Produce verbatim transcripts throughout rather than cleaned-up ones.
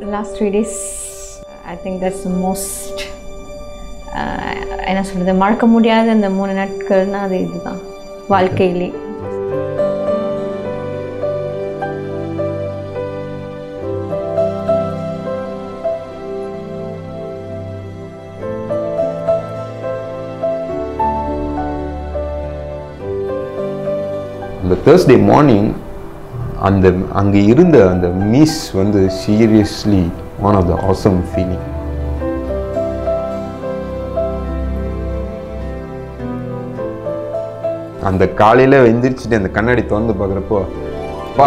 last three days, I think that's the most என்ன சொல்கிறது மறக்க முடியாத அந்த மூணு நாட்கள்னால் அது இதுதான் வாழ்க்கையிலே. அந்த Thursday மார்னிங் அந்த அங்கே இருந்த அந்த மிஸ் வந்து seriously one of the awesome feeling. அந்த காலையில் எந்திரிச்சிட்டு அந்த கண்ணாடி திறந்து பார்க்குறப்போ பா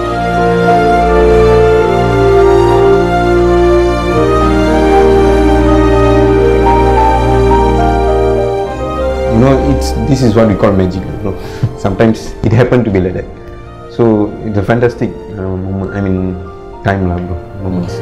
you know it's this is what we call magic, you know. Sometimes it happened to be like that, so it's a fantastic uh, moment. I mean time lah bro moments.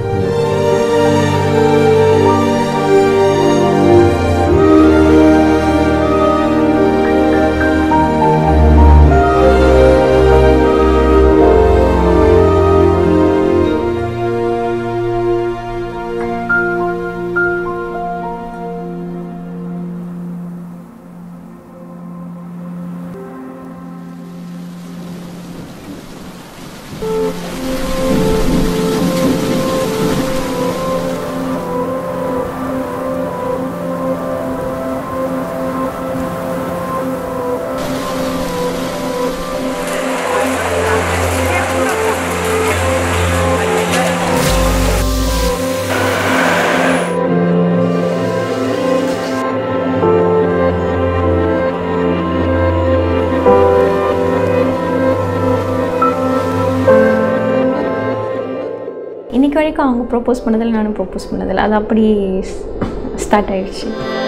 இன்றைக்கி வரைக்கும் அவங்க ப்ரொப்போஸ் பண்ணதில்லை, நானும் propose பண்ணதில்லை. அது அப்படி start ஆகிடுச்சு.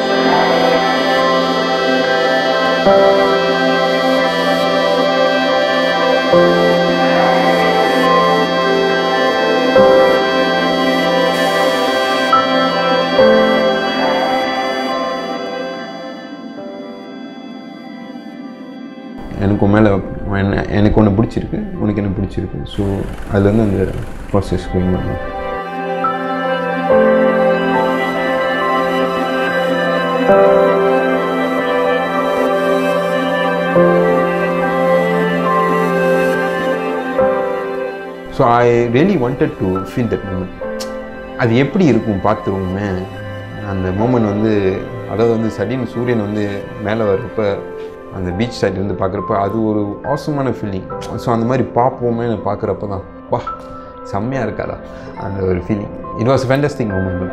எனக்கு மேலே எனக்கு ஒன்று பிடிச்சிருக்கு, உனக்கு என்ன பிடிச்சிருக்கு. ஸோ அதுலேருந்து அந்த ப்ராசஸ் கோயிங் பண்ணலாம். So I really wanted to feel that moment. அது எப்படி இருக்கும் பார்த்துருவோமே அந்த மூமெண்ட் வந்து. அதாவது வந்து சடீர்னு சூரியன் வந்து மேலே வர்றப்ப அந்த பீச் சைட் வந்து பார்க்குறப்ப அது ஒரு ஆசமான ஃபீலிங். ஸோ அந்த மாதிரி பார்ப்போமே பார்க்குறப்ப தான் வா செம்மையாக இருக்காதா அந்த ஒரு feeling. It was fantastic moment.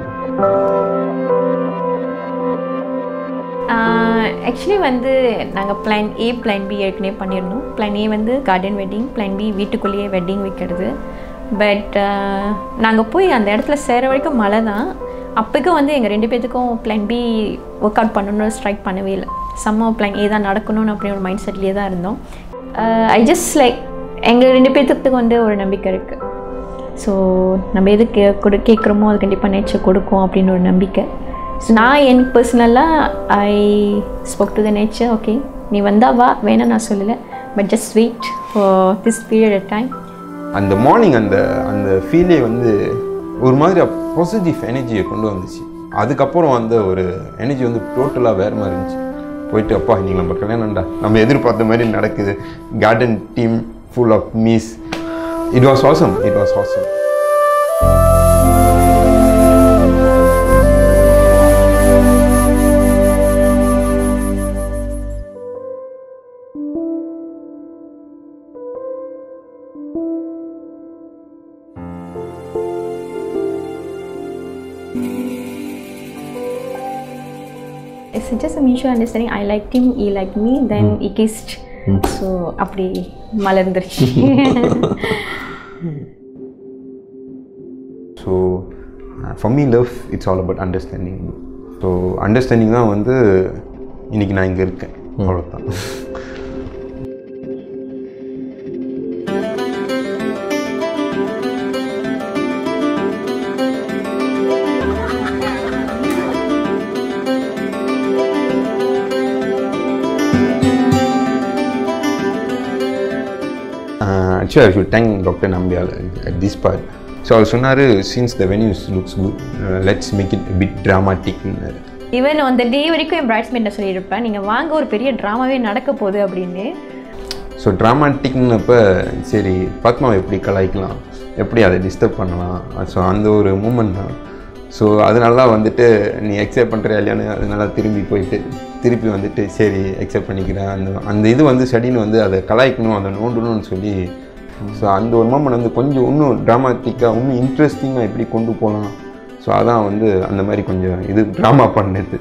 Actually வந்து நாங்கள் பிளான் ஏ பிளான் பி ஏற்கனவே பண்ணியிருந்தோம். பிளான் ஏ வந்து கார்டன் வெட்டிங், பிளான் பி வீட்டுக்குள்ளேயே வெட்டிங் வைக்கிறது. பட் நாங்கள் போய் அந்த இடத்துல சேர வரைக்கும் மழை தான். அப்போக்கும் வந்து எங்கள் ரெண்டு பேர்த்துக்கும் பிளான் பி ஒர்க் அவுட் பண்ணணும்னு ஸ்ட்ரைக் பண்ணவே இல்லை. செம்ம பிளான் ஏ தான் நடக்கணும்னு அப்படின்னு ஒரு மைண்ட் செட்லேயே தான் இருந்தோம். ஐ ஜஸ்ட் லைக் எங்கள் ரெண்டு பேர்த்துக்கு வந்து ஒரு நம்பிக்கை இருக்குது. ஸோ நம்ம எது கே கொடு கேட்குறோமோ அது கண்டிப்பாக நேச்சர் கொடுக்கும் அப்படின்னு ஒரு நம்பிக்கை. ஸோ நான் எனக்கு பர்சனலாக I spoke to the nature. Okay நீ வந்தால் வா, வேணாம் நான் சொல்லலை, but just wait for this period of time. அந்த மார்னிங் அந்த அந்த ஃபீலே வந்து ஒரு மாதிரி பாசிட்டிவ் எனர்ஜியை கொண்டு வந்துச்சு. அதுக்கப்புறம் அந்த ஒரு எனர்ஜி வந்து டோட்டலாக வேறு மாதிரி இருந்துச்சு. போயிட்டு அப்பா இன்றைக்கி நம்ம கல்யாணம்டா, நம்ம எதிர்பார்த்த மாதிரி நடக்குது. கார்டன் டீம் ஃபுல் ஆஃப் மீஸ். It was awesome, it was awesome. It's just a mutual understanding. I liked him, he liked me, then mm. he kissed. Mm. So, அப்படி மலர்ந்துருச்சு. So, for me, love, it's all about understanding. So, understanding தான் வந்து இன்னைக்கு நான் இங்கே இருக்கேன். அவ்வளோதான். Actually, I should thank Doctor Nambial at this part. So அவர் சொன்னார் since the venues looks good let's make it bit ட்ராமாட்டிக்னாரு. ஈவன் அந்த டே வரைக்கும் என் பிரைட்ஸ்மெட்டை சொல்லியிருப்பேன், நீங்கள் வாங்க ஒரு பெரிய ட்ராமாவே நடக்க போகுது அப்படின்னு. ஸோ ட்ராமாட்டிக்னப்போ சரி பத்மாவை எப்படி கலாய்க்கலாம், எப்படி அதை டிஸ்டர்ப் பண்ணலாம், ஸோ அந்த ஒரு மூமெண்ட் தான். ஸோ அதனால வந்துட்டு நீ அக்செப்ட் பண்ணுறியா இல்லையான்னு அதனால திரும்பி போயிட்டு திருப்பி வந்துட்டு சரி அக்செப்ட் பண்ணிக்கிறேன். அந்த அந்த இது வந்து சடின்னு வந்து அதை கலாய்க்கணும், அதை நோண்டணும்னு சொல்லி ஸோ அந்த ஒரு மூமெண்ட் வந்து கொஞ்சம் இன்னும் ட்ராமாட்டிக்காக இன்னும் இன்ட்ரெஸ்டிங்காக எப்படி கொண்டு போகலாம். ஸோ அதான் வந்து அந்த மாதிரி கொஞ்சம் இது ட்ராமா பண்ணது.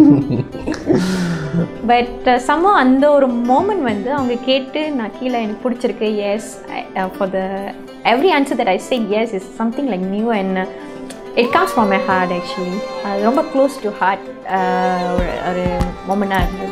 பட் சம்மோ அந்த ஒரு மோமெண்ட் வந்து அவங்க கேட்டு நான் கீழே எனக்கு பிடிச்சிருக்கு yes for the every answer that I say yes is something like new and it comes from my heart. Actually அது ரொம்ப க்ளோஸ் டு ஹார்ட் ஒரு மோமெண்ட்டாக இருந்தது.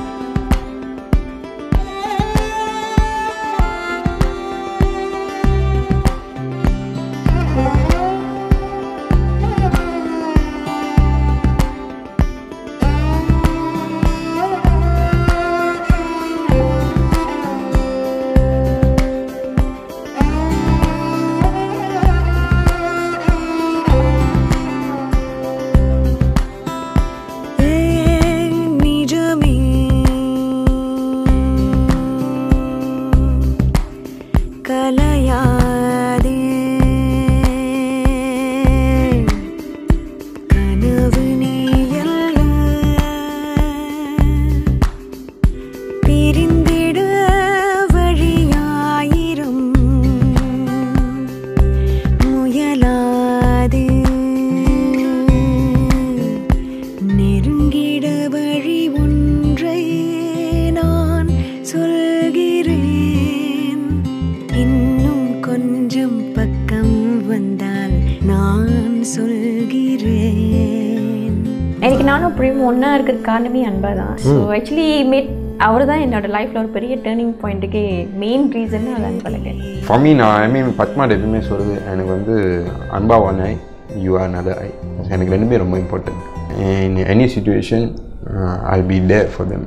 எனக்கு நானும் பிரேம் ஒன்றா இருக்கிறது காரணமே அன்பா தான். ஸோ ஆக்சுவலி மேட் அவர் தான் என்னோட லைஃப்பில் ஒரு பெரிய டேர்னிங் பாயிண்ட்டுக்கு மெயின் ரீசன் அது அன்பழகு. ஃபார் மீ நான் ஐ மீன் பத்மாட்ட எப்பவுமே சொல்லுது எனக்கு வந்து அன்பா one I you are another I. எனக்கு ரெண்டுமே ரொம்ப important. In any situation I be there for them.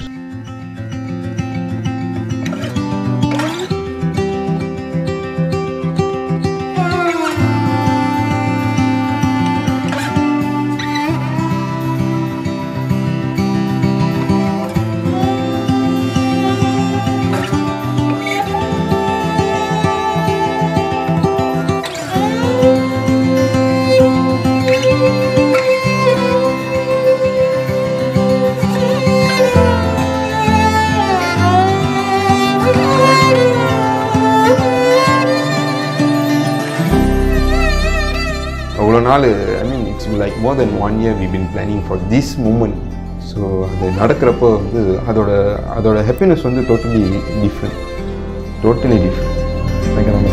அவ்வளோ நாள் I mean it's like more than one year we been planning for this moment. So அது நடக்கிறப்போ வந்து அதோட அதோட ஹாப்பினஸ் வந்து டோட்டலி டிஃப்ரெண்ட் டோட்டலி டிஃப்ரெண்ட்.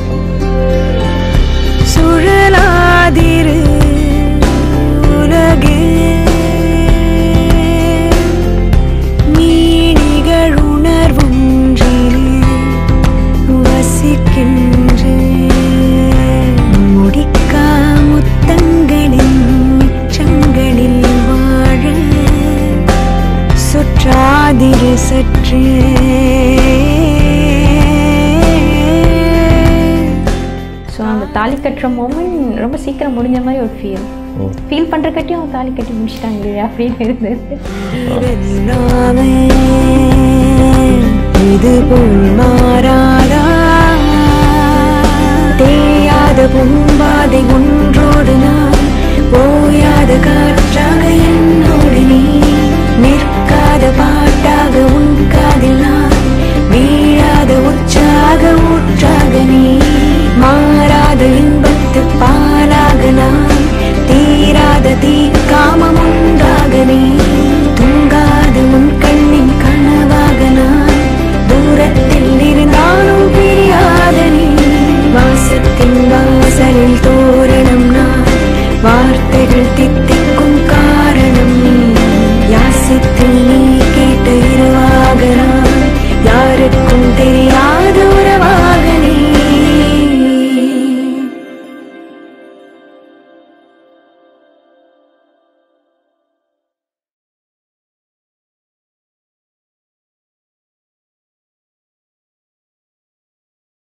சுழலாதிரு உலகே மீனிகள் உணர்வொன்றில் வசிக்கின்ற முடிக்கா முத்தங்களின் மிச்சங்களில் வாழ சுற்றாதிரு சற்றே. ஸோ அந்த தாலி கட்டுற மூமெண்ட் ரொம்ப சீக்கிரம் முடிஞ்ச மாதிரி ஒரு ஃபீல் ஃபீல் பண்ணுற கட்டியும் அவங்க தாலி கட்டி முடிச்சிட்டாங்க இல்லையா அப்படின்னு இருந்தது. இது போல் மாறாதா தேயாத பூம்பாதை ஒன்றோடு நான் போயாத கால